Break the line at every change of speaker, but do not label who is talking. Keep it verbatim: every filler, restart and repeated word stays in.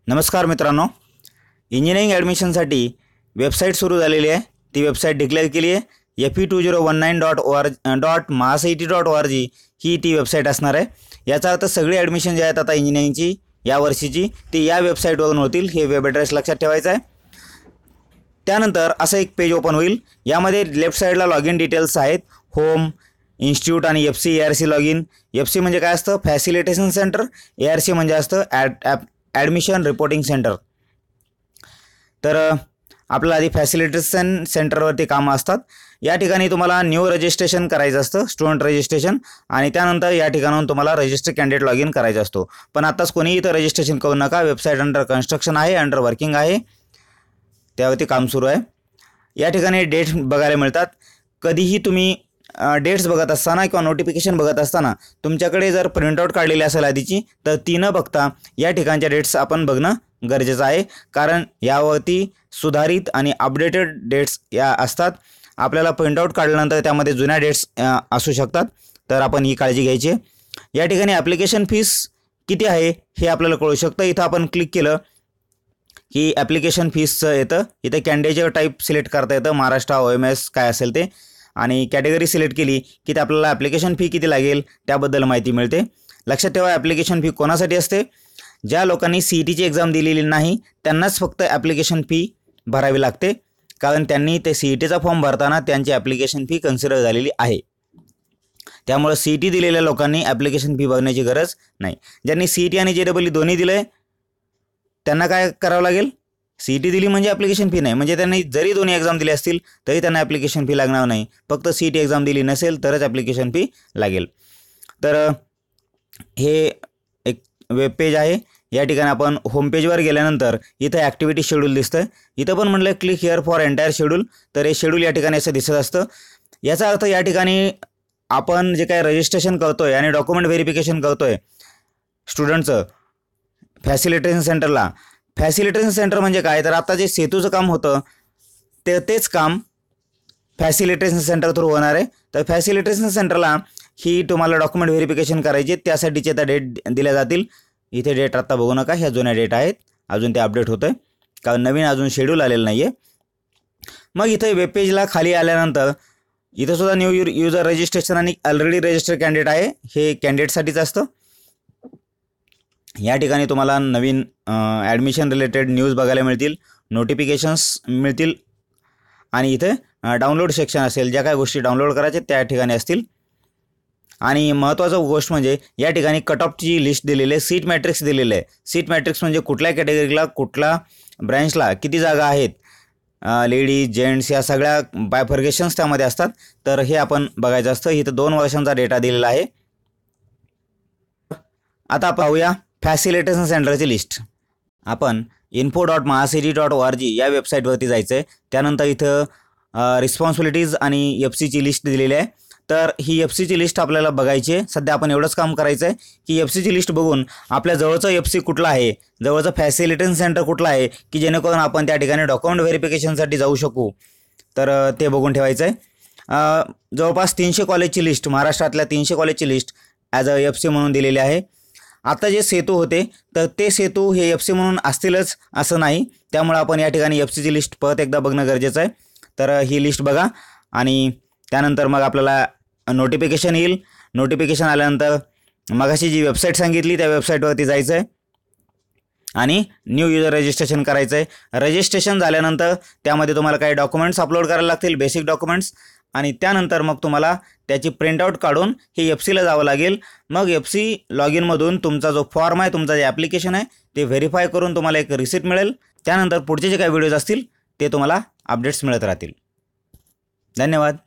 नमस्कार मित्रांनो, इंजिनिअरिंग ॲडमिशनसाठी वेबसाईट सुरू झालेली आहे. ती वेबसाईट डिक्लेअर केली आहे F E two zero one nine dot O R dot MahaCET dot O R G ही ती वेबसाईट असणार आहे. याचा अर्थ सगळी ॲडमिशन जे आहेत आता इंजिनिअरिंगची या वर्षीची ती या वेबसाईटवरून होतील. हे वेब ॲड्रेस लक्षात ठेवायचा आहे. त्यानंतर असं एक पेज ओपन होईल. यामध्ये लेफ्ट साईडला लॉग इन डिटेल्स आहेत. होम, इन्स्टिट्यूट आणि F C A R C log in. F C म्हणजे काय असतं, facilitation centre. A R C म्हणजे असतं ॲड ॲप ॲडमिशन रिपोर्टिंग सेंटर. तर आपल्याला आधी फॅसिलिटेशन सेंटरवरती कामं असतात. या ठिकाणी तुम्हाला न्यू रजिस्ट्रेशन करायचं असतं, स्टुडंट रजिस्ट्रेशन, आणि त्यानंतर या ठिकाणाहून तुम्हाला रजिस्टर कॅन्डिडेट लॉग इन करायचा असतो. पण आत्ताच कोणीही इथं रजिस्ट्रेशन करू नका. वेबसाईट अंडर कन्स्ट्रक्शन आहे, अंडर वर्किंग आहे, त्यावरती काम सुरू आहे. या ठिकाणी डेट्स बघायला मिळतात. कधीही तुम्ही डेट्स बघत असताना किंवा नोटिफिकेशन बघत असताना तुमच्याकडे जर प्रिंटआउट काढलेली असेल आधीची, तर ती न बघता या ठिकाणच्या डेट्स आपण बघणं गरजेचं आहे. कारण यावरती सुधारित आणि अपडेटेड डेट्स या असतात. आपल्याला प्रिंटआउट काढल्यानंतर त्यामध्ये जुन्या डेट्स असू शकतात, तर आपण ही काळजी घ्यायची. या ठिकाणी ॲप्लिकेशन फीस किती आहे हे आपल्याला कळू शकतं. इथं आपण क्लिक केलं की ॲप्लिकेशन फीसचं येतं. इथं कॅन्डिडेट टाईप सिलेक्ट करता येतं, महाराष्ट्र, ओ एम एस काय असेल ते, आणि कॅटेगरी सिलेक्ट केली की ते आपल्याला ॲप्लिकेशन फी किती लागेल त्याबद्दल माहिती मिळते. लक्षात ठेवा, ॲप्लिकेशन फी कोणासाठी असते? ज्या लोकांनी सी ई टीची एक्झाम दिलेली नाही त्यांनाच फक्त ॲप्लिकेशन फी भरावी लागते, कारण त्यांनी ते सी ई टीचा फॉर्म भरताना त्यांची ॲप्लिकेशन फी कन्सिडर झालेली आहे. त्यामुळे सी ई टी दिलेल्या लोकांनी ॲप्लिकेशन फी भरण्याची गरज नाही. ज्यांनी सी ई टी आणि जे डबल ई दोन्ही दिलं आहे त्यांना काय करावं लागेल? सी ई टी दिली म्हणजे ॲप्लिकेशन फी नाही, म्हणजे त्यांनी जरी दोन्ही एक्झाम दिले असतील तरी त्यांना ॲप्लिकेशन फी लागणार नाही. फक्त सी ई टी एक्झाम दिली नसेल तरच ॲप्लिकेशन फी लागेल. तर हे एक वेब पेज आहे. या ठिकाणी आपण होम पेजवर गेल्यानंतर इथं ॲक्टिव्हिटी शेड्यूल दिसतं. इथं पण म्हटलं click here for entire schedule. तर हे शेड्यूल या ठिकाणी असं दिसत असतं. याचा अर्थ या ठिकाणी आपण जे काय रजिस्ट्रेशन करतोय आणि डॉक्युमेंट व्हेरिफिकेशन करतोय स्टुडंटचं फॅसिलिटेशन सेंटरला. फॅसिलिटेशन सेंटर म्हणजे काय, तर आता जे सेतूचं काम होतं ते तेच काम फॅसिलिटेशन सेंटर थ्रू होणार आहे. तर फॅसिलिटेशन सेंटरला ही तुम्हाला डॉक्युमेंट व्हेरिफिकेशन करायचे, त्यासाठीचे त्या डेट दिल्या जातील. इथे डेट आत्ता बघू नका, ह्या जुन्या डेट आहेत, अजून ते अपडेट होतं आहे कारण नवीन अजून शेड्यूल आलेलं नाही आहे. मग इथे वेब पेजला खाली आल्यानंतर इथं सुद्धा न्यू यू युजर रजिस्ट्रेशन आणि ऑलरेडी रजिस्टर्ड कॅन्डिडेट आहे, हे कॅन्डिडेटसाठीच असतं. या ठिकाणी तुम्हाला नवीन ॲडमिशन रिलेटेड न्यूज बघायला मिळतील, नोटिफिकेशन्स मिळतील, आणि इथे डाउनलोड सेक्शन असेल, ज्या काय गोष्टी डाउनलोड करायच्या त्या ठिकाणी असतील. आणि महत्त्वाचं गोष्ट म्हणजे या ठिकाणी कट ऑफची लिस्ट दिलेली आहे, सीट मॅट्रिक्स दिलेलं आहे. सीट मॅट्रिक्स म्हणजे कुठल्या कॅटेगरीला कुठल्या ब्रँचला किती जागा आहेत, लेडीज जेंट्स या सगळ्या बायफर्गेशन्स त्यामध्ये असतात. तर हे आपण बघायचं असतं. इथं दोन वर्षांचा डेटा दिलेला आहे. आता पाहूया फॅसिलिटेशन सेंटरची लिस्ट. आपण info dot MahaCET dot O R G या वेबसाईटवरती जायचं आहे. त्यानंतर इथं रिस्पॉन्सिबिलिटीज आणि एफ सीची लिस्ट दिलेली आहे. तर ही एफ सीची लिस्ट आपल्याला बघायची आहे. सध्या आपण एवढंच काम करायचं आहे की एफ सीची लिस्ट बघून आपल्या जवळचं एफ सी कुठलं आहे, जवळचं फॅसिलिटेशन सेंटर कुठलं आहे, की जेणेकरून आपण त्या ठिकाणी डॉक्युमेंट व्हेरिफिकेशनसाठी जाऊ शकू. तर ते बघून ठेवायचं आहे. जवळपास तीनशे कॉलेजची लिस्ट, महाराष्ट्रातल्या तीनशे कॉलेजची list as a F C म्हणून दिलेली आहे. आता जे सेतू होते तर ते सेतू हे एफ सी म्हणून असतीलच असं नाही, त्यामुळे आपण या ठिकाणी एफ सीची लिस्ट परत एकदा बघणं गरजेचं आहे. तर ही लिस्ट बघा आणि त्यानंतर मग आपल्याला नोटिफिकेशन येईल. नोटिफिकेशन आल्यानंतर मगाशी जी वेबसाईट सांगितली त्या वेबसाईटवरती जायचं आहे आणि न्यू युजर रजिस्ट्रेशन करायचं आहे. रजिस्ट्रेशन झाल्यानंतर त्यामध्ये तुम्हाला काही डॉक्युमेंट्स अपलोड करायला लागतील, बेसिक डॉक्युमेंट्स, आणि त्यानंतर मग तुम्हाला त्याची प्रिंटआउट काढून हे एफ सीला जावं लागेल. मग एफ सी लॉग इनमधून तुमचा जो फॉर्म आहे, तुमचा जे ॲप्लिकेशन आहे ते व्हेरीफाय करून तुम्हाला एक रिसिप्ट मिळेल. त्यानंतर पुढचे जे काही व्हिडिओज असतील ते तुम्हाला अपडेट्स मिळत राहतील. धन्यवाद.